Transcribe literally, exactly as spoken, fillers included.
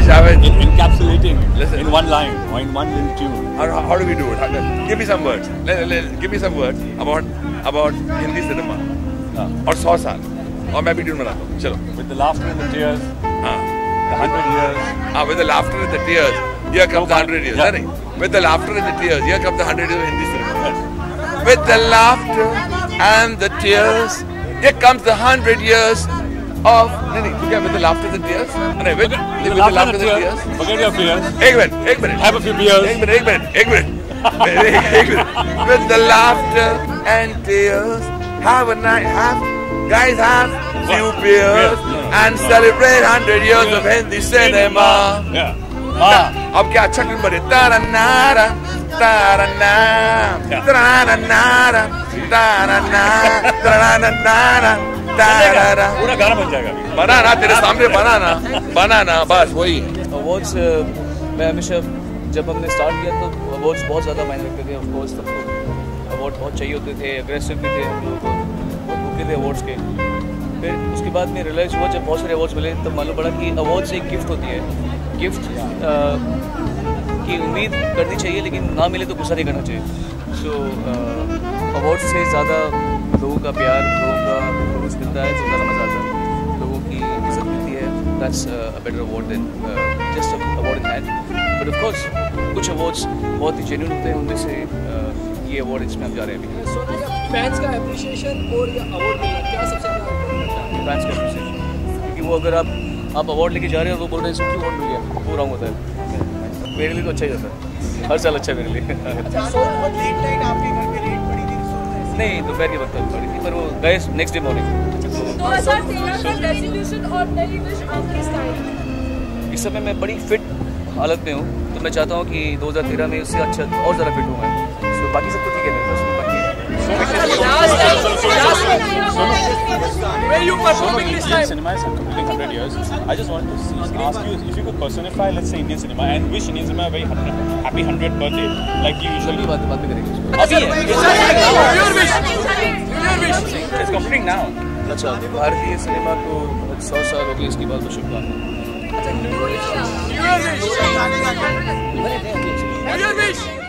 Savage, Savage. In, encapsulating Listen. in one line or in one little tune. How, how do we do it? How do, give me some words. Let, let, give me some words about about Hindi cinema. Uh, और सौ साल. और मैं भी tune बनाता हूँ. चलो. with the laughter and the tears. हाँ. The hundred years. Ah, with the laughter and the tears. Here comes the hundred years. Yeah. Yeah. With the laughter and the tears. Here comes the hundred years of Hindi cinema. Yes. With the laughter and the tears. Here comes the hundred years of. नहीं नहीं. तू क्या with the laughter and the tears? नहीं with with the laughter and the tears. Forget your fears. एक minute. एक minute. Have a few beers. एक minute. एक minute. एक मिनट. एक minute. With the laughter and tears. Have a night. Have guys have few beers and celebrate hundred years of Hindi cinema. Yeah. Ah. अब क्या अच्छा क्यों बने? तारा नारा, तारा ना, तारा नारा, तारा ना, तारा नारा, तारा. पूरा गाना बन जाएगा अभी. बना ना तेरे सामने बना ना, बना ना बस वही. अवार्ड्स मैं हमेशा जब हमने स्टार्ट किया तो अवार्ड्स बहुत ज़्यादा मायने रखते थे. ऑफ कोर्स सबको अवार्ड बहुत चाहिए होते थे, अग्रेसिव भी थे हम लोगों को, बहुत भूखे थे अवार्ड्स के. फिर उसके बाद में रियलाइज़ हुआ जब बहुत सारे अवार्ड्स मिले तब मालूम पड़ा कि अवार्ड्स एक गिफ्ट होती है. गिफ्ट की उम्मीद करनी चाहिए लेकिन ना मिले तो गुस्सा नहीं करना चाहिए. सो अवार्ड्स से ज़्यादा लोगों का प्यार, लोगों का खलूस मिलता है तो ज़्यादा मज़ा आता है, लोगों की इज्जत मिलती है. That's a better award than just award in hand. But of course कुछ अवार्ड्स बहुत ही जेन्युइन होते हैं, उनमें से uh, ये अवार्ड इसमें हम जा रहे हैं अभी. सो फैंस का एप्रिशिएशन और ये अवार्ड मिलना क्या सबसे ज़्यादा फैंस का एप्रिशिएशन, क्योंकि वो अगर आप आप अवार्ड लेके जा रहे हो वो बोल रहे हैं इसको अवार्ड मिल गया, वो रॉन्ग होता है. मेरे लिए तो अच्छा ही जाता है, हर साल अच्छा है मेरे लिए. नहीं दोपहर के वक्त पड़ी थी पर वो गए नेक्स्ट डे मॉर्निंग. दो हज़ार तेरह का रेजोल्यूशन और नई विश ऑफ दिस टाइम. इस समय मैं बड़ी फिट हालत में हूँ तो मैं चाहता हूँ कि दो हज़ार तेरह में उससे अच्छा और ज़्यादा फिट हूँ मैं. तो बाकी सब तो ठीक है मेरे पास. Where you performing this time? Indian cinema is completing hundred years. I just wanted to see, ask you if you could personify, let's say, Indian cinema and wish Indian cinema a very happy hundredth birthday, like you usually. बात बात करेंगे उसको. अभी है. Your wish. Your wish. It's completing now. अच्छा भारतीय cinema को सौ साल हो गए, इसकी बात तो शुभकामनाएं. Your wish. Your wish.